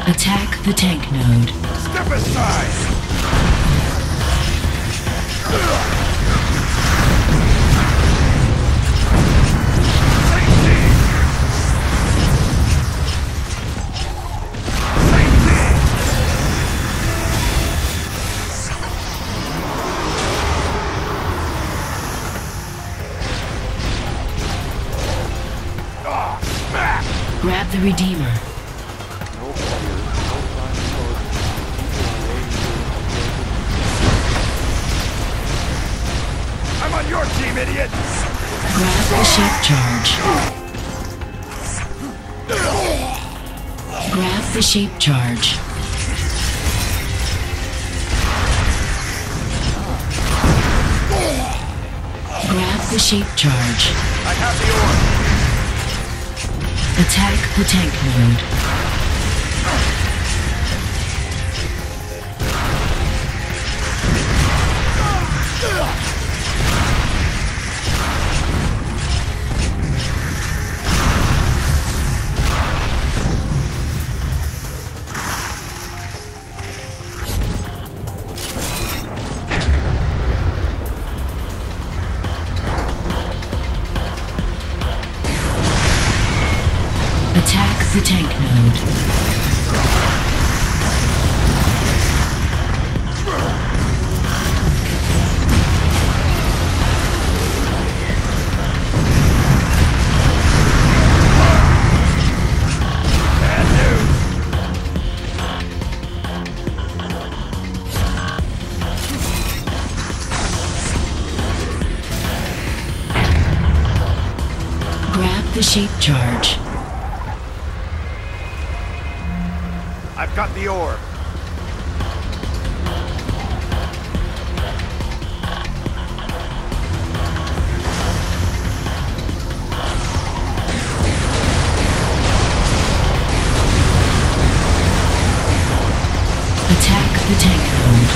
Attack the tank node. Step aside! Grab the Redeemer. I'm on your team, idiot! Grab the shape charge. Grab the shape charge. Grab the shape charge. I have the orb. Attack the tank node. Attack the tank node. Bad news. Grab the shape charge. I've got the orb. Attack the tank node.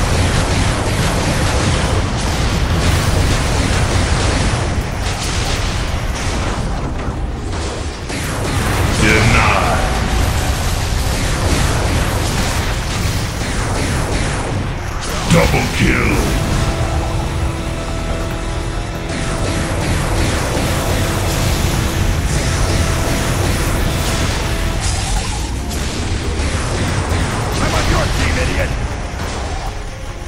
Denied. Double kill. I'm on your team, idiot!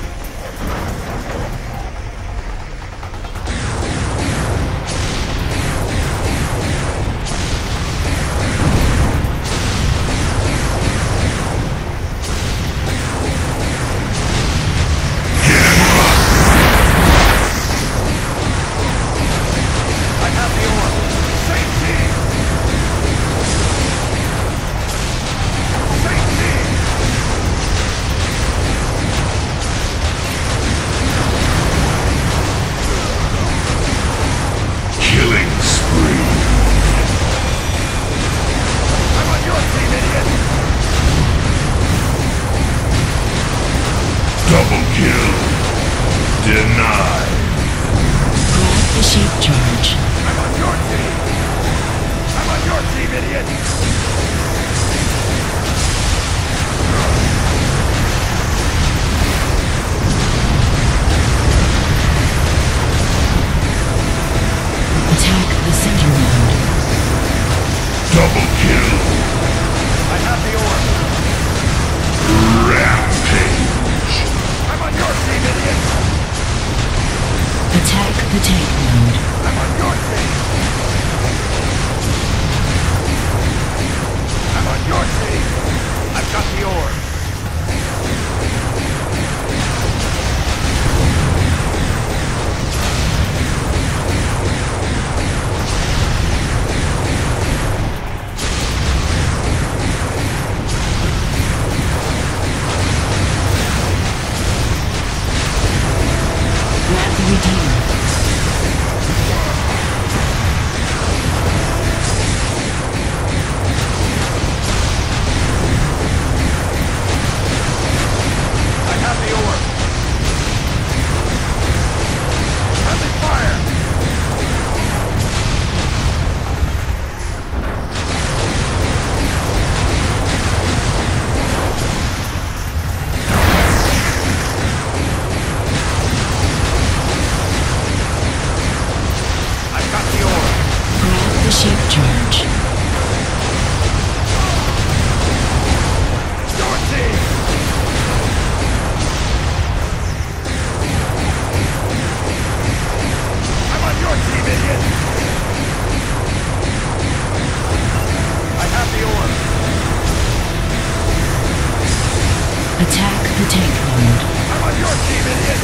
Attack the tank node. I'm on your team, idiot!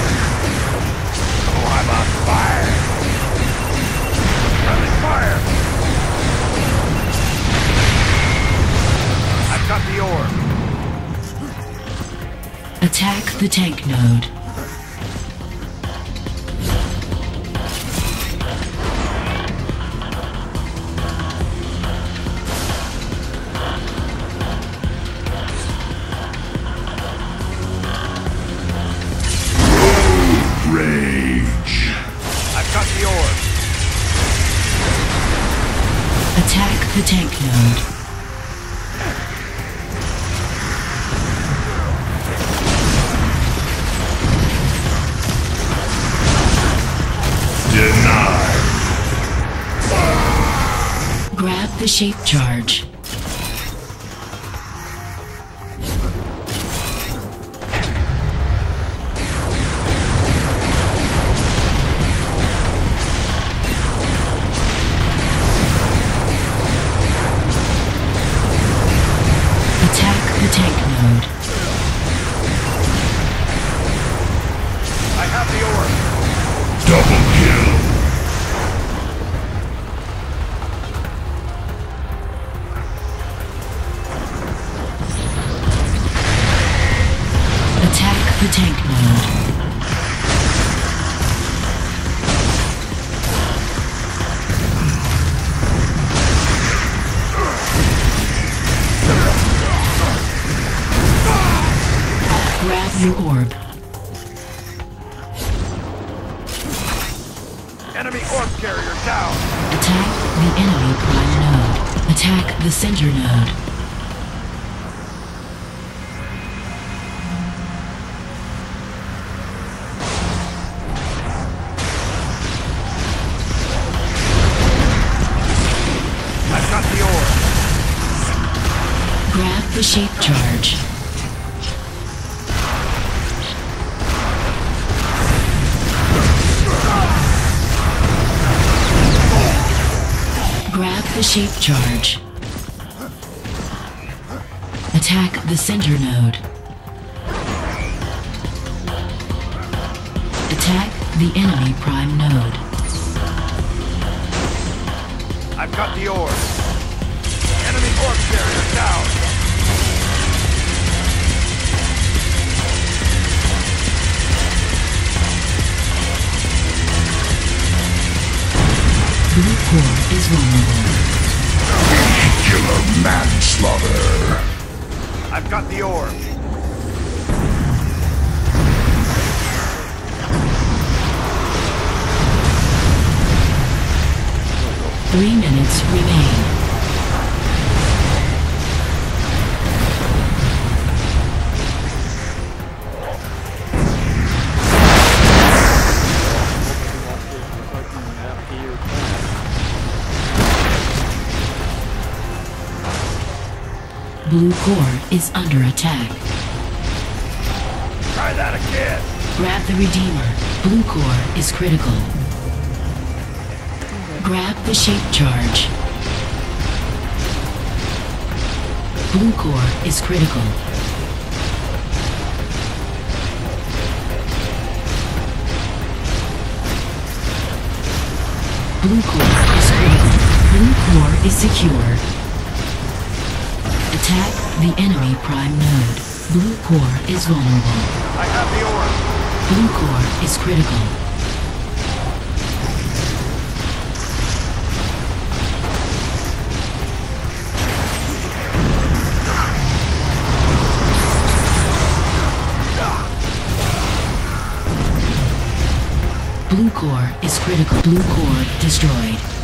Oh, I'm on fire! Friendly fire! I've got the orb. Attack the tank node. Rage. I've got the orb. Attack the tank node. Denied. Grab the shape charge. Attack the tank node. I have the orb. Double kill. Attack the tank node. Grab your orb. Enemy orb carrier down. Attack the enemy prime node. Attack the center node. I've got the orb. Grab the shape charge. Grab the shape charge. Attack the center node. Attack the enemy prime node. I've got the orb. Enemy orb carrier down. Blue core is vulnerable. Killer manslaughter. I've got the orb. 3 minutes remain. Blue core is under attack. Try that again. Grab the Redeemer. Blue core is critical. Grab the shape charge. Blue core is critical. Blue core is critical. Blue core is secure. Attack the enemy prime node. Blue core is vulnerable. I have the orb. Blue core is critical. Blue core is critical. Blue core destroyed.